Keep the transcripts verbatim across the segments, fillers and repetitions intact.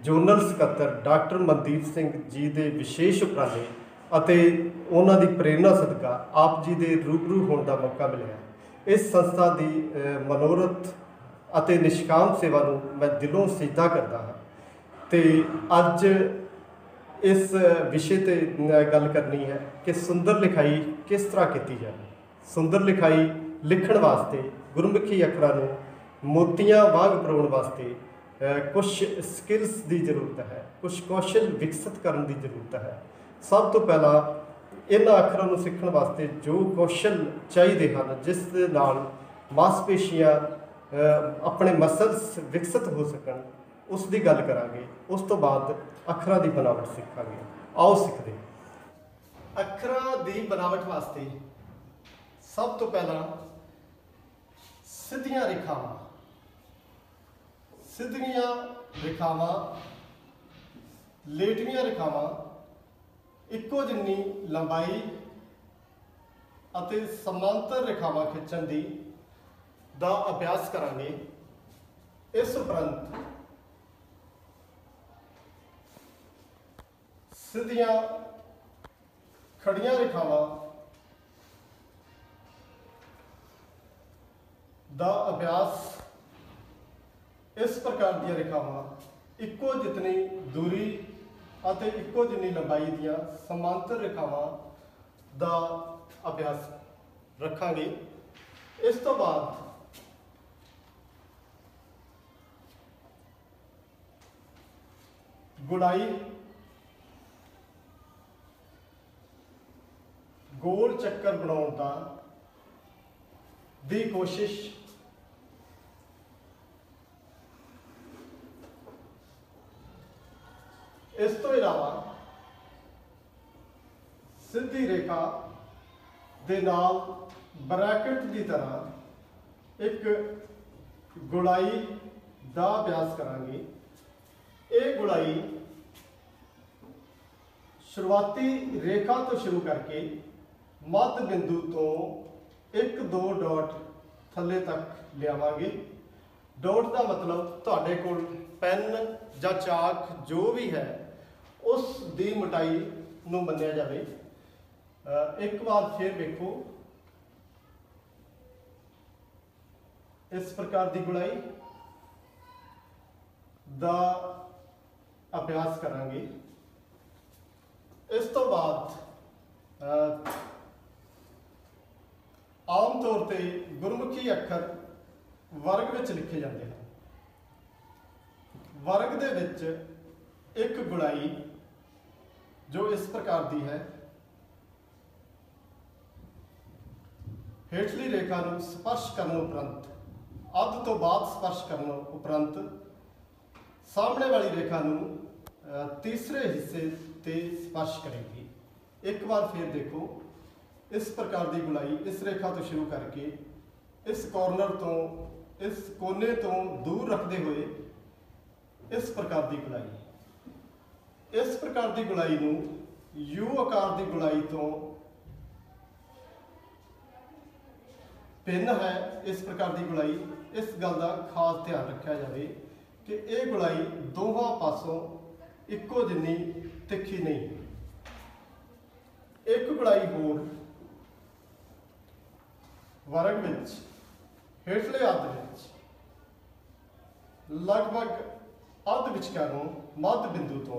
Zonal ਸਕੱਤਰ doctor Mandeep Singh ji के विशेष उपराले ਅਤੇ ਉਹਨਾਂ ਦੀ ਪ੍ਰੇਰਨਾ ਸਦਕਾ ਆਪ ਜੀ ਦੇ रूबरू होने का मौका मिला। इस संस्था की मनोरथ ਅਤੇ निष्काम सेवा ਨੂੰ मैं दिलों सिजदा करता हाँ। तो अज इस विषय पर गल करनी है कि सुंदर लिखाई किस तरह की जाए। सुंदर लिखाई लिखण वास्ते गुरमुखी अखरां नूं मोतियां वांग परोण वास्ते कुछ स्किल्स की जरूरत है, कुछ कौशल विकसित करने की जरूरत है। सब तो पहला इन्हां अखरां नूं सीखण वास्ते जो कौशल चाहिए हैं, जिस दे नाल मांसपेशियां अपने मसल्स विकसित हो सकन, उसकी गल करांगे। उस तो बाद अखरां की बनावट सीखांगे। आओ सीखते। अखरां की बनावट वास्ते सब तो पहला सीधियां रेखावां सीधियां रेखावां लेटवियां रेखावां इक्को जिन्नी लंबाई अते समांतर रेखावां खिंचण दी दा अभ्यास करांगे। इस उपरंत सीधियां खड़ियां रेखावां दा अभ्यास इस प्रकार दी रेखावां इक्को जितनी दूरी अते इक्को जिन्नी लंबाई दियां समांतर रेखावां दा अभ्यास रखांगे। इस तो बाद गुड़ाई गोल चक्कर बनाउण दा दी कोशिश इस तो इलावा सीधी रेखा दे नाल ब्रैकेट की तरह एक गुड़ाई का अभ्यास करांगे। ये गुड़ाई शुरुआती रेखा तो शुरू करके मध्य बिंदु तो एक दो डॉट थले तक लियावांगे। डॉट का मतलब तुहाडे कोल पेन या चाक जो भी है उस दी मोटाई नूं मन्निया जाए। एक बार फिर देखो, इस प्रकार की गुड़ाई का अभ्यास करांगे। इस तो बाद आम तौर पर गुरमुखी अखर वर्ग में लिखे जाते हैं। वर्ग दे विच एक गुड़ाई जो इस प्रकार की है, हेठली रेखा नूं स्पर्श करने उपरंत अध तो बाद स्पर्श करने उपरंत सामने वाली रेखा नूं तीसरे हिस्से ते स्पर्श करेगी। एक बार फिर देखो, इस प्रकार की गुड़ाई इस रेखा तो शुरू करके इस कॉर्नर तो इस कोने तो दूर रखते हुए इस प्रकार की गुड़ाई इस प्रकार की गुड़ाई नूं यू आकार की गुड़ाई तो भिन्न है। इस प्रकार की गुड़ाई, इस गल का खास ध्यान रखा जाए कि यह गुड़ाई दोवां पासों इक्को जिन्नी तिखी नहीं। एक गुड़ाई होर वर्ग विच हेठले अध विच लगभग अध विचकारों मध्य बिंदु तो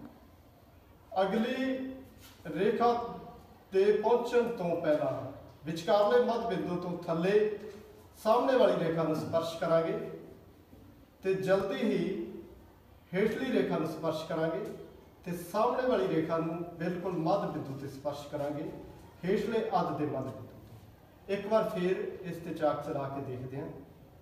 अगली रेखा ते पहुंचण तो पहला विचकारले मध्य बिंदु तो थले सामने वाली रेखा में स्पर्श करांगे ते जल्दी ही हेठली रेखा में स्पर्श करांगे ते सामने वाली रेखा में बिल्कुल मध्य बिंदु से स्पर्श करांगे, हेठले अध के मध्य बिंदु तो। एक बार फिर इस ते चाक चला के देखते हैं।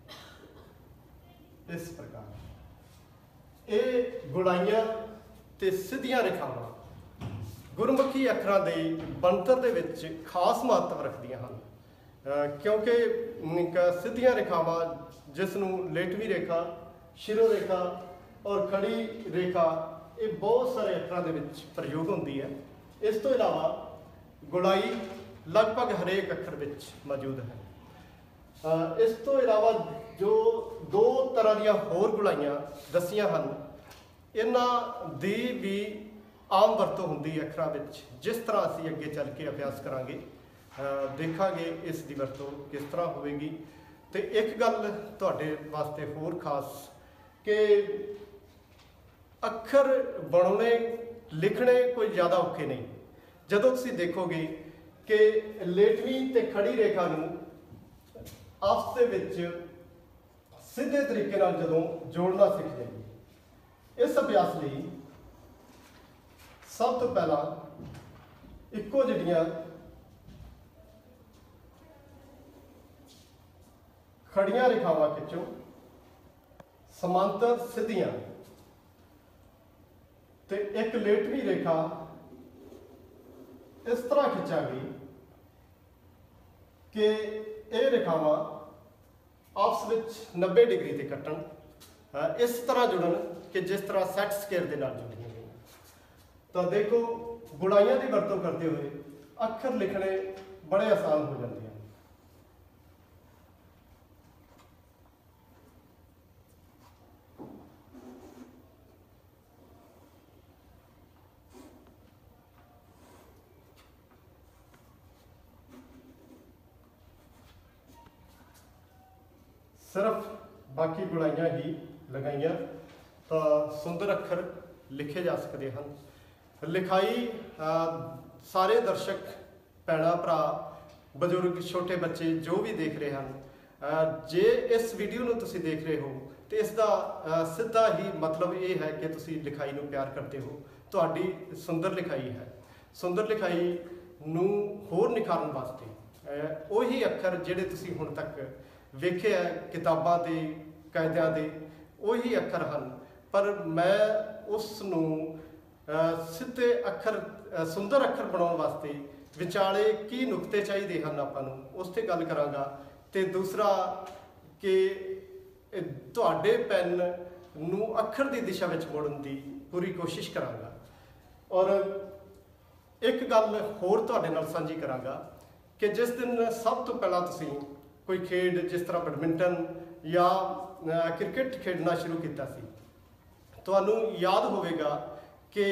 इस प्रकार ये गुड़ाइयां ते सीधियां रेखावां गुरमुखी अखरां दे बनतर दे विच खास महत्व रखदियां हन, क्योंकि सीधियां रेखावां जिसनूं लेटवी रेखा, शिरो रेखा और खड़ी रेखा ये बहुत सारे अखरां दे विच प्रयोग होंदी है। इस तो इलावा गुड़ाई लगभग हरेक अखर विच मौजूद है। इस तो इलावा जो दो तरह ਦੀਆਂ ਹੋਰ ਗੁਲਾਈਆਂ दसियां ਹਨ, ਇਹਨਾਂ ਦੀ ਵੀ ਆਮ ਵਰਤੋਂ ਹੁੰਦੀ ਹੈ ਅੱਖਰਾਂ ਵਿੱਚ। ਜਿਸ ਤਰ੍ਹਾਂ ਅਸੀਂ ਅੱਗੇ ਚੱਲ ਕੇ ਅਭਿਆਸ ਕਰਾਂਗੇ ਦੇਖਾਂਗੇ ਇਸ ਦੀ ਵਰਤੋਂ ਕਿਸ ਤਰ੍ਹਾਂ ਹੋਵੇਗੀ। ਤੇ ਇੱਕ ਗੱਲ ਤੁਹਾਡੇ ਵਾਸਤੇ ਹੋਰ ਖਾਸ ਕਿ ਅੱਖਰ ਬਣਾਉਣੇ ਲਿਖਣੇ ਕੋਈ ਜ਼ਿਆਦਾ ਔਖੇ ਨਹੀਂ। ਜਦੋਂ ਤੁਸੀਂ ਦੇਖੋਗੇ ਕਿ ਲੇਟਵੀਂ ਤੇ ਖੜੀ ਰੇਖਾ ਨੂੰ ਆਪਸ ਦੇ ਵਿੱਚ ਸਿੱਧੇ ਤਰੀਕੇ ਨਾਲ ਜਦੋਂ ਜੋੜਨਾ ਸਿੱਖ ਜਾਈਏ, ਇਸ ਅਭਿਆਸ ਲਈ ਸਭ ਤੋਂ ਪਹਿਲਾਂ ਇੱਕੋ ਜਿਹੜੀਆਂ ਖੜੀਆਂ ਰੇਖਾਵਾਂ ਖਿੱਚੋ, ਸਮਾਂਤਰ ਸਿੱਧੀਆਂ, ਤੇ ਇੱਕ ਲੇਟਵੀਂ ਰੇਖਾ ਇਸ ਤਰ੍ਹਾਂ ਖਿੱਚਾਂਗੇ ਕਿ ਇਹ ਰੇਖਾਵਾਂ ਆਪਸ ਵਿੱਚ ਨੱਬੇ ਡਿਗਰੀ ਤੇ ਕੱਟਣ, ਇਸ ਤਰ੍ਹਾਂ ਜੁੜਨ ਕਿ ਜਿਸ ਤਰ੍ਹਾਂ ਸੈਟ ਸਕੁਏਅਰ ਦੇ ਨਾਲ ਜੁੜੀਆਂ ਗਈਆਂ। ਤਾਂ ਦੇਖੋ ਗੁਣਾਈਆਂ ਦੀ ਵਰਤੋਂ ਕਰਦੇ ਹੋਏ ਅੱਖਰ ਲਿਖਣੇ ਬੜੇ ਆਸਾਨ ਹੋ ਜਾਂਦੇ ਹਨ। ਸਿਰਫ ਬਾਕੀ ਗੁਣਾਈਆਂ ਹੀ ਲਗਾਈਆਂ ਤਾਂ ਸੁੰਦਰ ਅੱਖਰ ਲਿਖੇ ਜਾ ਸਕਦੇ ਹਨ। ਲਿਖਾਈ ਸਾਰੇ ਦਰਸ਼ਕ ਭੈਣਾਂ ਭਰਾ ਬਜ਼ੁਰਗ ਛੋਟੇ ਬੱਚੇ ਜੋ ਵੀ ਦੇਖ ਰਹੇ ਹਨ, ਜੇ ਇਸ ਵੀਡੀਓ ਨੂੰ ਤੁਸੀਂ ਦੇਖ ਰਹੇ ਹੋ ਤੇ ਇਸ ਦਾ ਸਿੱਧਾ ਹੀ ਮਤਲਬ ਇਹ ਹੈ ਕਿ ਤੁਸੀਂ ਲਿਖਾਈ ਨੂੰ ਪਿਆਰ ਕਰਦੇ ਹੋ। ਤੁਹਾਡੀ ਸੁੰਦਰ ਲਿਖਾਈ ਹੈ। ਸੁੰਦਰ ਲਿਖਾਈ ਨੂੰ ਹੋਰ ਨਿਖਾਰਨ ਵਾਸਤੇ ਉਹੀ ਅੱਖਰ ਜਿਹੜੇ ਤੁਸੀਂ ਹੁਣ ਤੱਕ ਵੇਖੇ ਹੈ ਕਿਤਾਬਾਂ ਦੇ ਕਾਇਦਿਆਂ ਦੇ, ਉਹੀ ਅੱਖਰ ਹਨ, ਪਰ ਮੈਂ ਉਸ ਨੂੰ ਸਿੱਧੇ ਅੱਖਰ ਸੁੰਦਰ ਅੱਖਰ ਬਣਾਉਣ ਵਾਸਤੇ ਵਿਚਾਲੇ ਕੀ ਨੁਕਤੇ ਚਾਹੀਦੇ ਹਨ ਆਪਾਂ ਨੂੰ, ਉਸ 'ਤੇ ਗੱਲ ਕਰਾਂਗਾ। ਤੇ ਦੂਸਰਾ ਕਿ ਤੁਹਾਡੇ ਪੈਨ ਨੂੰ ਅੱਖਰ ਦੀ ਦਿਸ਼ਾ ਵਿੱਚ ਮੋੜਨ ਦੀ ਪੂਰੀ ਕੋਸ਼ਿਸ਼ ਕਰਾਂਗਾ। ਔਰ ਇੱਕ ਗੱਲ ਹੋਰ ਤੁਹਾਡੇ ਨਾਲ ਸਾਂਝੀ ਕਰਾਂਗਾ ਕਿ ਜਿਸ ਦਿਨ ਸਭ ਤੋਂ ਪਹਿਲਾਂ ਤੁਸੀਂ ਕੋਈ ਖੇਡ ਜਿਸ ਤਰ੍ਹਾਂ ਬੈਡਮਿੰਟਨ ਜਾਂ ਕ੍ਰਿਕਟ ਖੇਡਣਾ ਸ਼ੁਰੂ ਕੀਤਾ ਸੀ, ਤੁਹਾਨੂੰ ਯਾਦ ਹੋਵੇਗਾ ਕਿ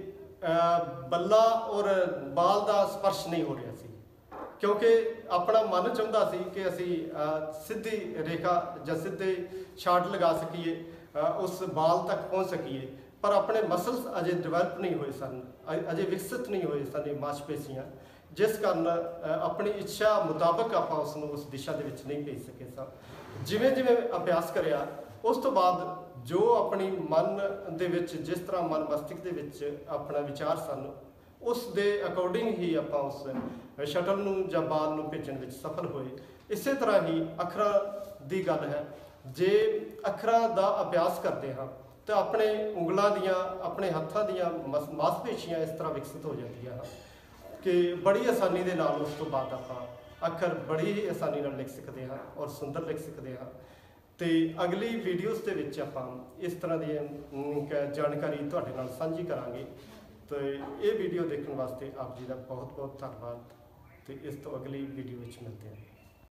ਬੱਲਾ ਔਰ ਬਾਲ ਦਾ ਸਪਰਸ਼ ਨਹੀਂ ਹੋ ਰਿਹਾ ਸੀ, ਕਿਉਂਕਿ ਆਪਣਾ ਮਨ ਚਾਹੁੰਦਾ ਸੀ ਕਿ ਅਸੀਂ ਸਿੱਧੀ ਰੇਖਾ ਜਾਂ ਸਿੱਧੇ ਸ਼ਾਟ ਲਗਾ ਸਕੀਏ, ਉਸ ਬਾਲ ਤੱਕ ਪਹੁੰਚ ਸਕੀਏ, ਪਰ ਆਪਣੇ ਮਸਲਸ ਅਜੇ ਡਿਵੈਲਪ ਨਹੀਂ ਹੋਏ ਸਨ, ਅਜੇ ਵਿਕਸਿਤ ਨਹੀਂ ਹੋਏ ਸਨ ਇਹ ਮਾਸਪੇਸ਼ੀਆਂ, ਜਿਸ ਕਾਰਨ ਆਪਣੀ ਇੱਛਾ ਮੁਤਾਬਕ ਆਪਾਂ ਉਸ ਨੂੰ ਉਸ ਦਿਸ਼ਾ ਦੇ ਵਿੱਚ ਨਹੀਂ ਭੇਜ ਸਕੇ ਸਾਂ। ਜਿਵੇਂ ਜਿਵੇਂ ਅਭਿਆਸ ਕਰਿਆ ਉਸ ਤੋਂ ਬਾਅਦ ਜੋ ਆਪਣੀ ਮਨ ਦੇ ਵਿੱਚ ਜਿਸ ਤਰ੍ਹਾਂ ਮਨ ਮਸਤਕ ਦੇ ਵਿੱਚ ਆਪਣਾ ਵਿਚਾਰ ਸਨ, ਉਸ ਦੇ ਅਕੋਰਡਿੰਗ ਹੀ ਆਪਾਂ ਉਸ ਸ਼ਟਲ ਨੂੰ ਜਾਂ ਬਾਲ ਨੂੰ ਭੇਜਣ ਵਿੱਚ ਸਫਲ ਹੋਏ। ਇਸੇ ਤਰ੍ਹਾਂ ਹੀ ਅੱਖਰਾਂ ਦੀ ਗੱਲ ਹੈ। ਜੇ ਅੱਖਰਾਂ ਦਾ ਅਭਿਆਸ ਕਰਦੇ ਹਾਂ ਤਾਂ ਆਪਣੇ ਉਂਗਲਾਂ ਦੀਆਂ ਆਪਣੇ ਹੱਥਾਂ ਦੀਆਂ ਮਾਸਪੇਸ਼ੀਆਂ ਇਸ ਤਰ੍ਹਾਂ ਵਿਕਸਿਤ ਹੋ ਜਾਂਦੀਆਂ ਹਨ ਕਿ ਬੜੀ ਆਸਾਨੀ ਦੇ ਨਾਲ ਉਸ ਤੋਂ ਬਾਅਦ ਆਪਾਂ ਅੱਖਰ ਬੜੀ ਹੀ ਆਸਾਨੀ ਨਾਲ ਲਿਖ ਸਕਦੇ ਹਾਂ ਔਰ ਸੁੰਦਰ ਲਿਖ ਸਕਦੇ ਹਾਂ। ਤੇ ਅਗਲੀ ਵੀਡੀਓਜ਼ ਦੇ ਵਿੱਚ ਆਪਾਂ ਇਸ ਤਰ੍ਹਾਂ ਦੀ ਜਾਣਕਾਰੀ ਤੁਹਾਡੇ ਨਾਲ ਸਾਂਝੀ ਕਰਾਂਗੇ। ਤੇ ਇਹ ਵੀਡੀਓ ਦੇਖਣ ਵਾਸਤੇ ਆਪ ਜੀ ਦਾ ਬਹੁਤ ਬਹੁਤ ਧੰਨਵਾਦ ਤੇ ਇਸ ਤੋਂ ਅਗਲੀ ਵੀਡੀਓ ਵਿੱਚ ਮਿਲਦੇ ਹਾਂ।